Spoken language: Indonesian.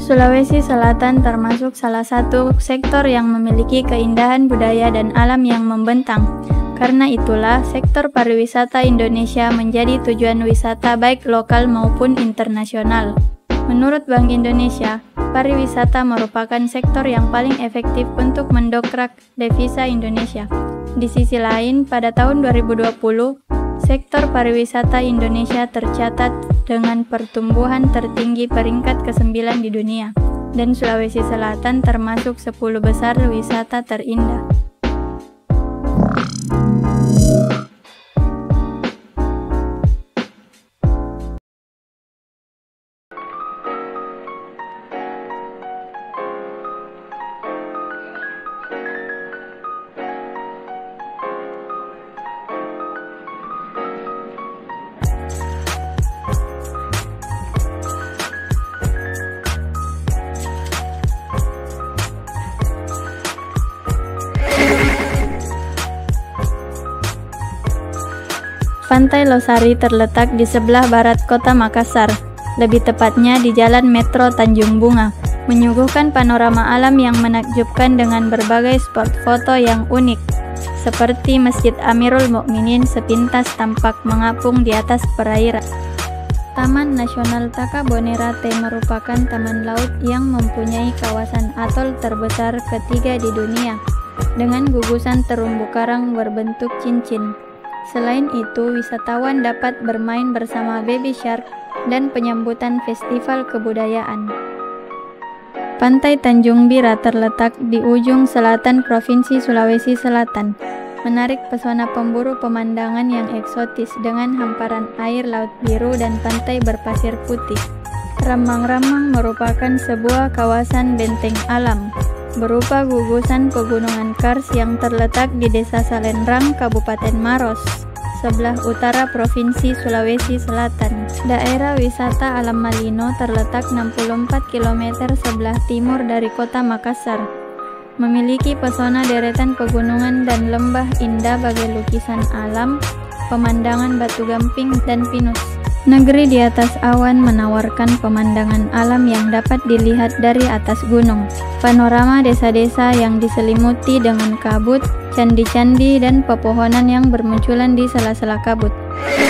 Sulawesi Selatan termasuk salah satu sektor yang memiliki keindahan budaya dan alam yang membentang. Karena itulah, sektor pariwisata Indonesia menjadi tujuan wisata baik lokal maupun internasional. Menurut Bank Indonesia, pariwisata merupakan sektor yang paling efektif untuk mendongkrak devisa Indonesia. Di sisi lain, pada tahun 2020, sektor pariwisata Indonesia tercatat dengan pertumbuhan tertinggi peringkat ke-9 di dunia, dan Sulawesi Selatan termasuk 10 besar wisata terindah. Pantai Losari terletak di sebelah barat kota Makassar, lebih tepatnya di Jalan Metro Tanjung Bunga, menyuguhkan panorama alam yang menakjubkan dengan berbagai spot foto yang unik, seperti Masjid Amirul Mukminin sepintas tampak mengapung di atas perairan. Taman Nasional Takabonerate merupakan taman laut yang mempunyai kawasan atol terbesar ketiga di dunia, dengan gugusan terumbu karang berbentuk cincin. Selain itu, wisatawan dapat bermain bersama baby shark dan penyambutan festival kebudayaan. Pantai Tanjung Bira terletak di ujung selatan Provinsi Sulawesi Selatan, menarik pesona pemburu pemandangan yang eksotis dengan hamparan air laut biru dan pantai berpasir putih. Rambang-Rambang merupakan sebuah kawasan benteng alam, berupa gugusan pegunungan kars yang terletak di Desa Salenrang, Kabupaten Maros, sebelah utara Provinsi Sulawesi Selatan. Daerah wisata Alam Malino terletak 64 km sebelah timur dari kota Makassar. Memiliki pesona deretan pegunungan dan lembah indah bagai lukisan alam, pemandangan batu gamping dan pinus. Negeri di atas awan menawarkan pemandangan alam yang dapat dilihat dari atas gunung. Panorama desa-desa yang diselimuti dengan kabut, candi-candi dan pepohonan yang bermunculan di sela-sela kabut.